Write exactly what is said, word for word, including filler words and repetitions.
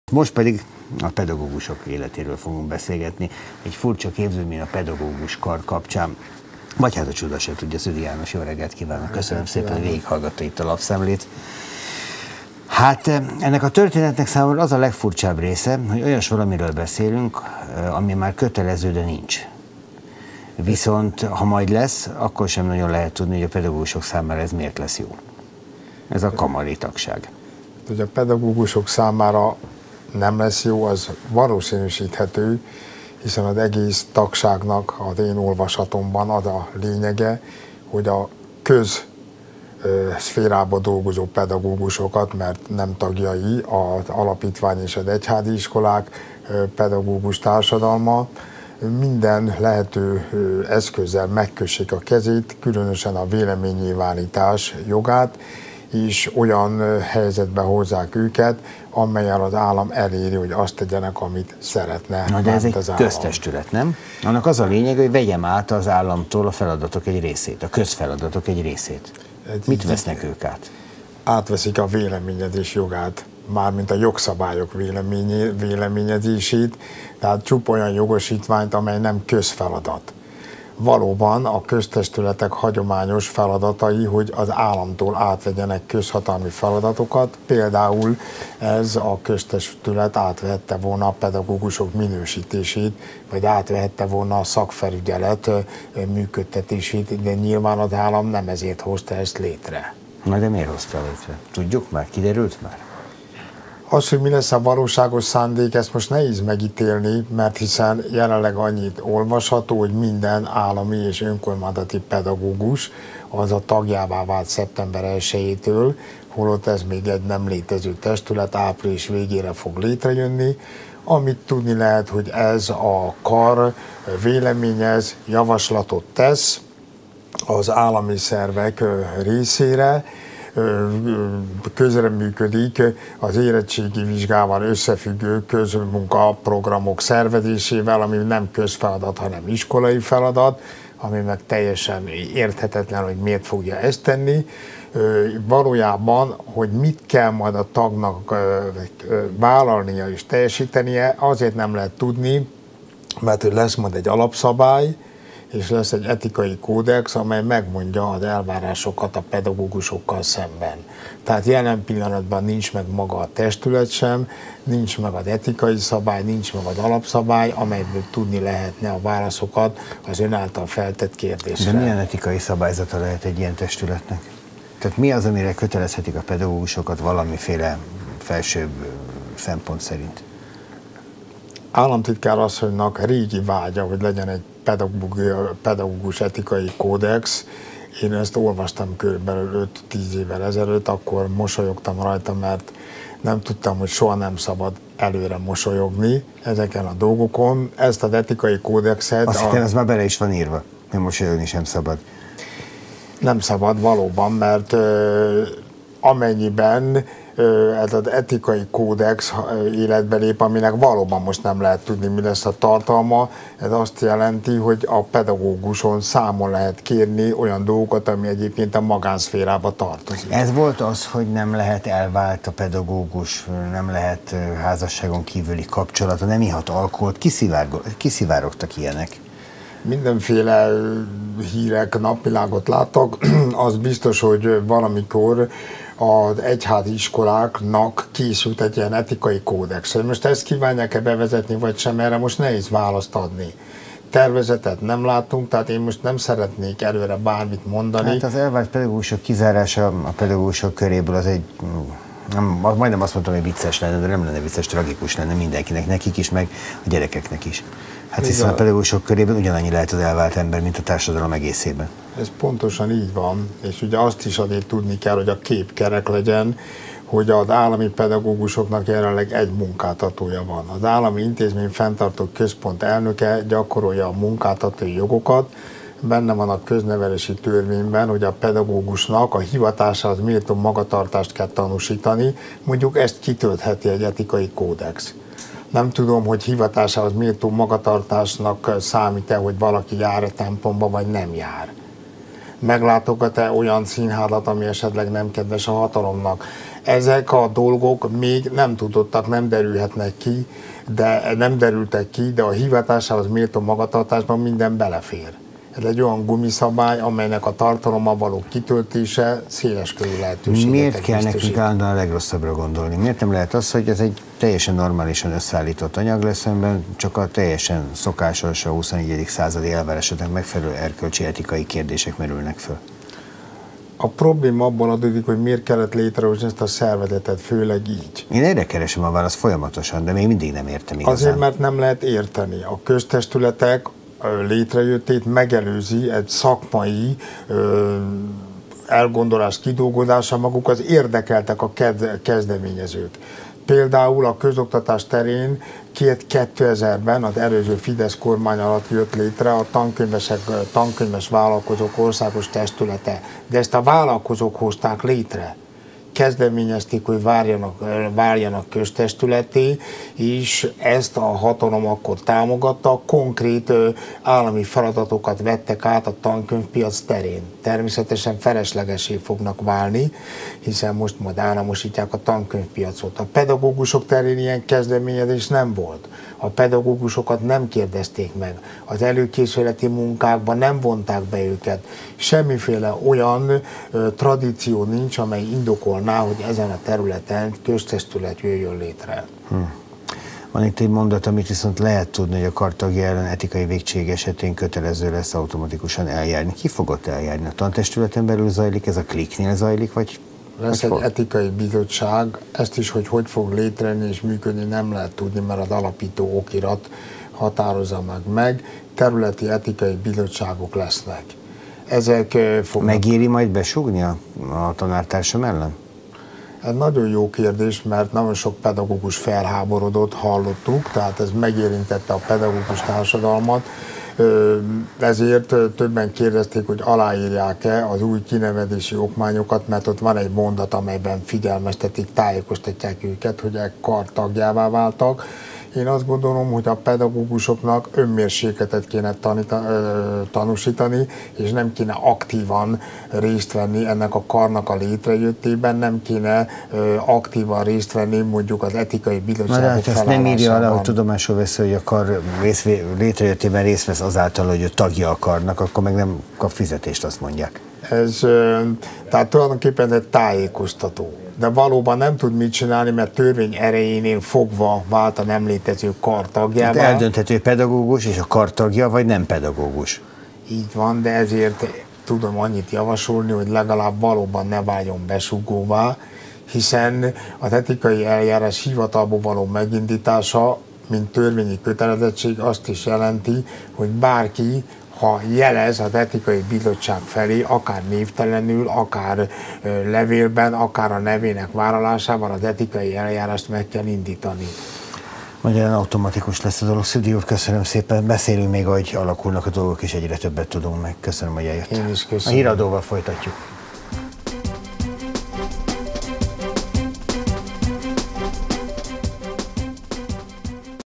Most pedig a pedagógusok életéről fogunk beszélgetni, egy furcsa képzőmény a pedagógus kar kapcsán. Vagy hát a csuda se tudja, Szüdi János, jó reggelt kívánok, köszönöm szépen, hogy végighallgatta itt a lapszemlét. Hát ennek a történetnek számomra az a legfurcsább része, hogy olyas valamiről beszélünk, ami már kötelező, de nincs. Viszont ha majd lesz, akkor sem nagyon lehet tudni, hogy a pedagógusok számára ez miért lesz jó. Ez a kamari tagság. Hogy a pedagógusok számára nem lesz jó, az valószínűsíthető, hiszen az egész tagságnak az én olvasatomban az a lényege, hogy a köz szférában dolgozó pedagógusokat, mert nem tagjai az alapítvány és az egyházi iskolák pedagógus társadalma, minden lehető eszközzel megkössék a kezét, különösen a véleménynyilvánítás jogát, és olyan helyzetbe hozzák őket, amellyel az állam eléri, hogy azt tegyenek, amit szeretne. Na, de ez egy köztestület, nem? Annak az a lényeg, hogy vegyem át az államtól a feladatok egy részét, a közfeladatok egy részét. Egy Mit vesznek ők át? Átveszik a véleményezés jogát, mármint a jogszabályok véleményezését, tehát csupa olyan jogosítványt, amely nem közfeladat. Valóban a köztestületek hagyományos feladatai, hogy az államtól átvegyenek közhatalmi feladatokat, például ez a köztestület átvehette volna a pedagógusok minősítését, vagy átvehette volna a szakfelügyelet működtetését, de nyilván az állam nem ezért hozta ezt létre. Na de miért hozta létre? Tudjuk már? Kiderült már? Az, hogy mi lesz a valóságos szándék, ezt most nehéz megítélni, mert hiszen jelenleg annyit olvasható, hogy minden állami és önkormányzati pedagógus az a tagjává vált szeptember elsejétől, holott ez még egy nem létező testület, április végére fog létrejönni. Amit tudni lehet, hogy ez a kar véleményez, javaslatot tesz az állami szervek részére, közreműködik az érettségi vizsgával összefüggő közmunkaprogramok szervezésével, ami nem közfeladat, hanem iskolai feladat, ami meg teljesen érthetetlen, hogy miért fogja ezt tenni. Valójában, hogy mit kell majd a tagnak vállalnia és teljesítenie, azért nem lehet tudni, mert lesz majd egy alapszabály, és lesz egy etikai kódex, amely megmondja az elvárásokat a pedagógusokkal szemben. Tehát jelen pillanatban nincs meg maga a testület sem, nincs meg az etikai szabály, nincs meg az alapszabály, amelyből tudni lehetne a válaszokat az ön által feltett kérdésre. De milyen etikai szabályzata lehet egy ilyen testületnek? Tehát mi az, amire kötelezhetik a pedagógusokat valamiféle felsőbb szempont szerint? Államtitkár asszonynak régi vágya, hogy legyen egy pedagógus etikai kódex. Én ezt olvastam körülbelül öt-tíz évvel ezelőtt, akkor mosolyogtam rajta, mert nem tudtam, hogy soha nem szabad előre mosolyogni ezeken a dolgokon. Ezt az etikai kódexet... Azt hittem, ez már bele is van írva, nem mosolyogni sem szabad. Nem szabad valóban, mert uh, amennyiben ez az etikai kódex életbe lép, aminek valóban most nem lehet tudni, mi lesz a tartalma. Ez azt jelenti, hogy a pedagóguson számon lehet kérni olyan dolgokat, ami egyébként a magánszférába tartozik. Ez volt az, hogy nem lehet elvált a pedagógus, nem lehet házasságon kívüli kapcsolata, nem ihat alkoholt, kiszivárogtak ilyenek? Mindenféle hírek napvilágot láttak. Az biztos, hogy valamikor az egyházi iskoláknak készült egy ilyen etikai kódex. Most ezt kívánják-e bevezetni, vagy sem, erre most nehéz választ adni. Tervezetet nem látunk, tehát én most nem szeretnék előre bármit mondani. Hát az elvált pedagógusok kizárása a pedagógusok köréből az egy, nem, majdnem azt mondtam, hogy vicces lenne, de nem lenne vicces, tragikus lenne mindenkinek, nekik is, meg a gyerekeknek is. Hát hiszen a pedagógusok körében ugyanannyi lehet az elvált ember, mint a társadalom egészében. Ez pontosan így van, és ugye azt is azért tudni kell, hogy a kép kerek legyen, hogy az állami pedagógusoknak jelenleg egy munkáltatója van. Az állami intézmény fenntartó központ elnöke gyakorolja a munkáltatói jogokat, benne van a köznevelési törvényben, hogy a pedagógusnak a hivatásához méltó magatartást kell tanúsítani, mondjuk ezt kitöltheti egy etikai kódex. Nem tudom, hogy hivatásához méltó magatartásnak számít-e, hogy valaki jár-e templomba, vagy nem jár. Meglátogat-e olyan színházat, ami esetleg nem kedves a hatalomnak. ezek a dolgok még nem tudottak, nem derülhetnek ki, de nem derültek ki, de a hivatásához méltó magatartásban minden belefér. Ez egy olyan gumiszabály, amelynek a tartalommal való kitöltése széles körű lehetőséget. Miért kell nekünk állandóan a legrosszabbra gondolni? Miért nem lehet az, hogy ez egy teljesen normálisan összeállított anyag lesz, amiben csak a teljesen szokásos, a huszonegyedik századi elvárásodatnak megfelelő erkölcsi etikai kérdések merülnek föl? A probléma abban adódik, hogy miért kellett létrehozni ezt a szervezetet, főleg így. Én erre keresem a választ folyamatosan, de még mindig nem értem igazán. Azért, mert nem lehet érteni. A köztestületek létrejöttét megelőzi egy szakmai ö, elgondolás kidolgozása, maguk az érdekeltek, a kezdeményezők. Például a közoktatás terén kétezerben az előző Fidesz kormány alatt jött létre a tankönyvesek, tankönyves vállalkozók országos testülete, de ezt a vállalkozók hozták létre. Kezdeményezték, hogy várjanak, várjanak köztestületé, és ezt a hatalom akkor támogatta, konkrét állami feladatokat vettek át a tankönyvpiac terén. Természetesen feleslegesé fognak válni, hiszen most majd államosítják a tankönyvpiacot. A pedagógusok terén ilyen kezdeményezés nem volt. A pedagógusokat nem kérdezték meg, az előkészületi munkákban nem vonták be őket. Semmiféle olyan ö, tradíció nincs, amely indokolná, hogy ezen a területen köztestület jöjjön létre. Hm. Van itt egy mondat, amit viszont lehet tudni, hogy a kartagja ellen etikai végtség esetén kötelező lesz automatikusan eljárni. Ki fogott eljárni? A tantestületen belül zajlik, ez a kliknél zajlik, vagy lesz egy etikai bizottság, ezt is, hogy hogy fog létrejönni és működni, nem lehet tudni, mert az alapító okirat határozza meg meg. Területi etikai bizottságok lesznek. Ezek fognak... Megéri majd besúgni a, a tanártársam ellen? Ez nagyon jó kérdés, mert nagyon sok pedagógus felháborodott, hallottuk, tehát ez megérintette a pedagógus társadalmat. Ezért többen kérdezték, hogy aláírják-e az új kinevezési okmányokat, mert ott van egy mondat, amelyben figyelmeztetik, tájékoztatják őket, hogy egy kar tagjává váltak. Én azt gondolom, hogy a pedagógusoknak önmérsékletet kéne tanita, tanúsítani, és nem kéne aktívan részt venni ennek a karnak a létrejöttében, nem kéne aktívan részt venni mondjuk az etikai bizottságok felállásában. Hát ezt nem írja alá, hogy tudomásul veszi, hogy a kar rész, létrejöttében részt vesz azáltal, hogy ő tagja a karnak, akkor meg nem kap fizetést, azt mondják. Ez tehát tulajdonképpen egy tájékoztató. De valóban nem tud mit csinálni, mert törvény erejénél fogva vált a nem létező kar tagjává. Hát eldönthető pedagógus és a kar tagja, vagy nem pedagógus. Így van, de ezért tudom annyit javasolni, hogy legalább valóban ne váljon besúgóvá, hiszen az etikai eljárás hivatalból való megindítása, mint törvényi kötelezettség azt is jelenti, hogy bárki, ha jelez az etikai bizottság felé, akár névtelenül, akár levélben, akár a nevének vállalásával az etikai eljárást meg kell indítani. Magyarán automatikus lesz a dolog. Szüdi úr, köszönöm szépen. Beszélünk még, hogy alakulnak a dolgok, és egyre többet tudunk meg. Köszönöm, hogy eljött. Én is köszönöm. A híradóval folytatjuk.